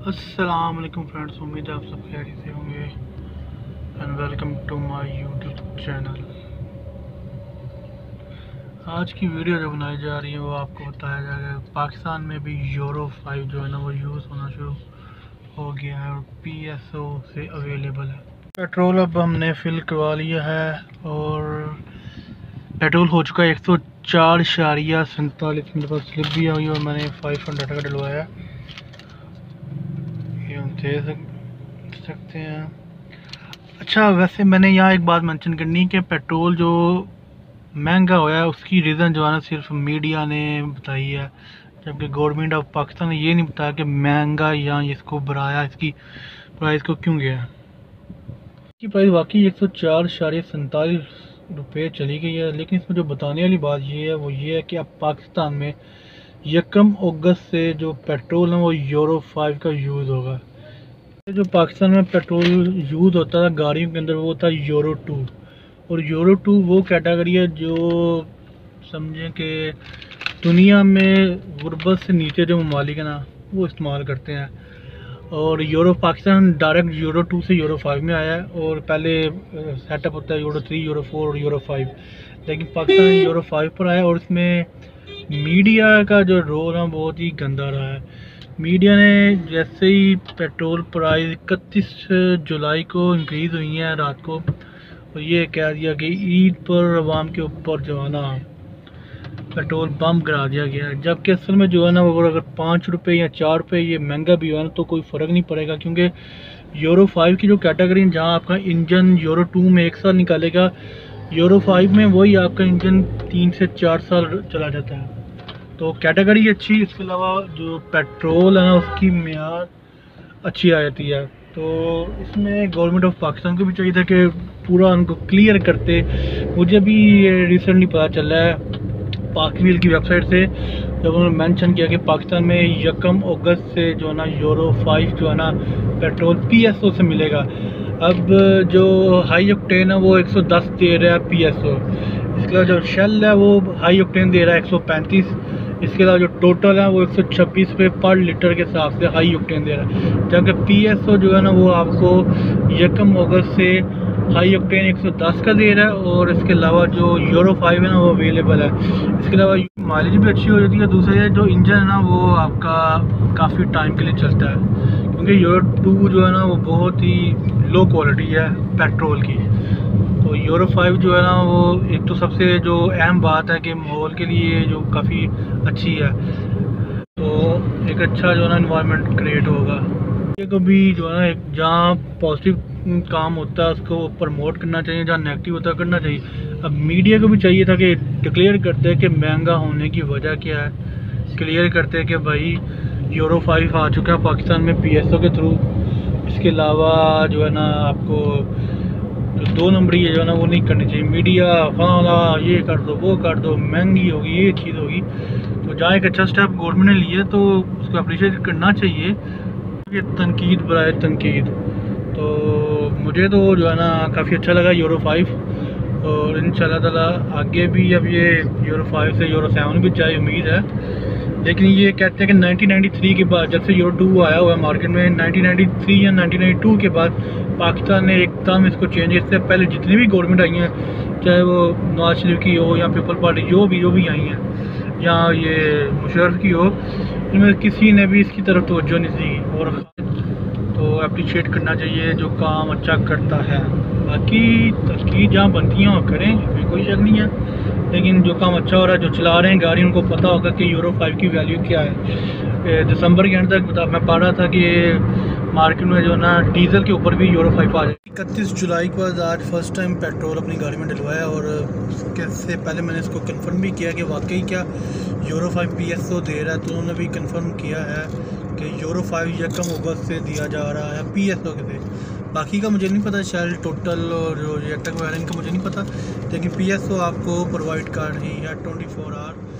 अस्सलाम वालेकुम फ्रेंड्स, उम्मीद है आप सब खैरियत से होंगे and welcome to my YouTube channel. आज की वीडियो जो बनाई जा रही है वो आपको बताया जाएगा पाकिस्तान में भी यूरो 5 जो है ना वो यूज़ होना शुरू हो गया है और PSO से अवेलेबल है। पेट्रोल अब हमने फिल करवा लिया है और पेट्रोल हो चुका है 104.47। मेरे पास स्लिप भी आई और मैंने 500 का डलवाया, ये हम दे सकते हैं। अच्छा, वैसे मैंने यहाँ एक बात मेंशन करनी कि पेट्रोल जो महंगा हुआ है उसकी रीज़न जो है ना सिर्फ मीडिया ने बताई है, जबकि गवर्नमेंट ऑफ पाकिस्तान ने ये नहीं बताया कि महंगा या इसको बढ़ाया, इसकी प्राइस को क्यों गया। इसकी प्राइस वाकई 104.47 रुपये चली गई है, लेकिन इसमें जो बताने वाली बात ये है कि अब पाकिस्तान में 1 अगस्त से जो पेट्रोल है वो यूरो 5 का यूज़ होगा। जो पाकिस्तान में पेट्रोल यूज़ होता था गाड़ियों के अंदर वो था यूरो 2, और यूरो 2 वो कैटेगरी है जो समझें कि दुनिया में गुर्बत से नीचे जो ममालिक है ना वो इस्तेमाल करते हैं। और पाकिस्तान डायरेक्ट यूरो 2 से यूरो 5 में आया है, और पहले सेटअप होता है यूरो 3, यूरो 4 और यूरो 5, लेकिन पाकिस्तान यूरो 5 पर आया और इसमें मीडिया का जो रोल है बहुत ही गंदा रहा है। मीडिया ने जैसे ही पेट्रोल प्राइस 31 जुलाई को इंक्रीज़ हुई है रात को, और ये कह दिया कि ईद पर अवाम के ऊपर जो है ना पेट्रोल बम गिरा दिया गया है, जबकि असल में जो है ना वो अगर 5 रुपये या 4 रुपये ये महंगा भी हुआ ना तो कोई फ़र्क नहीं पड़ेगा, क्योंकि यूरो 5 की जो कैटेगरी जहाँ आपका इंजन यूरो 2 में 1 साल निकालेगा, यूरो 5 में वही आपका इंजन 3 से 4 साल चला जाता है। तो कैटेगरी अच्छी, इसके अलावा जो पेट्रोल है ना उसकी मियाद अच्छी आ जाती है। तो इसमें गवर्नमेंट ऑफ पाकिस्तान को भी चाहिए था कि पूरा उनको क्लियर करते। मुझे भी रिसेंटली पता चला है पाकवील की वेबसाइट से, जब उन्होंने मेंशन किया कि पाकिस्तान में 1 अगस्त से जो है ना यूरो 5 जो है ना पेट्रोल PSO से मिलेगा। अब जो हाई ऑक्टेन है वो 110 दे रहा है PSO, इसके अलावा जो शेल है वो हाई ऑक्टेन दे रहा है 135, इसके अलावा जो टोटल है वो 126 रुपये पर लीटर के हिसाब से हाई ऑक्टेन दे रहा है, जबकि PSO जो है ना वो आपको 1 अगस्त से हाई ऑक्टेन 110 का दे रहा है, और इसके अलावा जो यूरो 5 है ना वो अवेलेबल है। इसके अलावा माइलेज भी अच्छी हो जाती है। दूसरा है जो इंजन है ना वो आपका काफ़ी टाइम के लिए चलता है, क्योंकि यूरो 2 जो है ना वो बहुत ही लो क्वालिटी है पेट्रोल की। तो यूरो 5 जो है ना वो एक तो सबसे जो अहम बात है कि माहौल के लिए जो काफ़ी अच्छी है, तो एक अच्छा जो है ना इन्वायरमेंट क्रिएट होगा। ये को भी जो है ना जहाँ पॉजिटिव काम होता है उसको प्रमोट करना चाहिए, जहाँ नेगेटिव होता है करना चाहिए। अब मीडिया को भी चाहिए था कि डिक्लेयर करते कि महंगा होने की वजह क्या है, क्लियर करते कि भाई यूरो 5 आ चुका है पाकिस्तान में PSO के थ्रू। इसके अलावा जो है ना आपको जो 2 नंबरी है जो है ना वो नहीं करनी चाहिए। मीडिया फलाना ये कर दो वो कर दो, महंगी होगी ये चीज़ होगी। तो जहाँ एक अच्छा स्टेप गवर्नमेंट ने लिया तो उसको अप्रिशिएट करना चाहिए, कि तनकीद बराए तनकीद। तो मुझे तो जो है ना काफ़ी अच्छा लगा यूरो 5, और इंशाल्लाह ताला आगे भी अब ये यूरो 5 से यूरो 7 भी चाहिए उम्मीद है। लेकिन ये कहते हैं कि 1993 के बाद, जब से यूरो 2 आया हुआ है मार्केट में, 1993 या 1992 के बाद पाकिस्तान ने एकदम इसको चेंज। इससे पहले जितनी भी गवर्नमेंट आई हैं, चाहे वो नवाज शरीफ की हो या पीपल पार्टी जो भी आई हैं, या ये मुशर्रफ की हो, इनमें किसी ने भी इसकी तरफ तवज्जो नहीं दी। और तो अप्रिशिएट करना चाहिए जो काम अच्छा करता है। बाकी तस्कीर जहाँ बनती हैं वो करें, इसमें कोई शक नहीं है, लेकिन जो काम अच्छा हो रहा है, जो चला रहे हैं गाड़ी, उनको पता होगा कि यूरो 5 की वैल्यू क्या है। दिसंबर के एंड तक मैं पढ़ रहा था कि मार्केट में जो ना डीजल के ऊपर भी यूरो 5 आ जाए। 31 जुलाई को आज फर्स्ट टाइम पेट्रोल अपनी गाड़ी में डलवाया, और इससे पहले मैंने इसको कंफर्म भी किया कि वाकई क्या यूरो 5 PSO दे रहा है। तो उन्होंने भी कंफर्म किया है कि यूरो 5 1 अगस्त से दिया जा रहा है PSO के से। बाकी का मुझे नहीं पता, शायद टोटल और जो ये तक वगैरह इनका मुझे नहीं पता, लेकिन PSO आपको प्रोवाइड कर रही है 24 आवर।